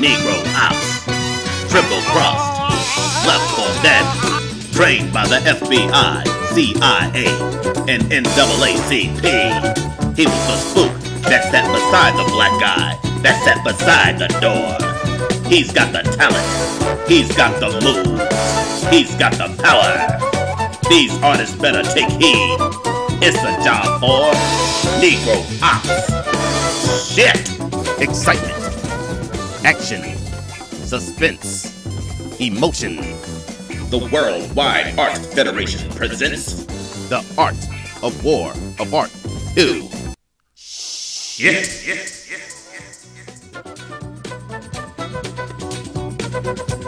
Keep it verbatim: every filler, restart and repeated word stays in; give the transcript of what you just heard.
Negro ops. Triple crossed, left for dead. Trained by the F B I, C I A, and N double A C P. He was the spook that sat beside the black guy, that sat beside the door. He's got the talent, he's got the moves, he's got the power. These artists better take heed. It's a job for Negro ops. Shit! Excitement, action, suspense, emotion. The Worldwide Art Federation presents The Art of War of Art two. Shit! Shit. Shit. Shit.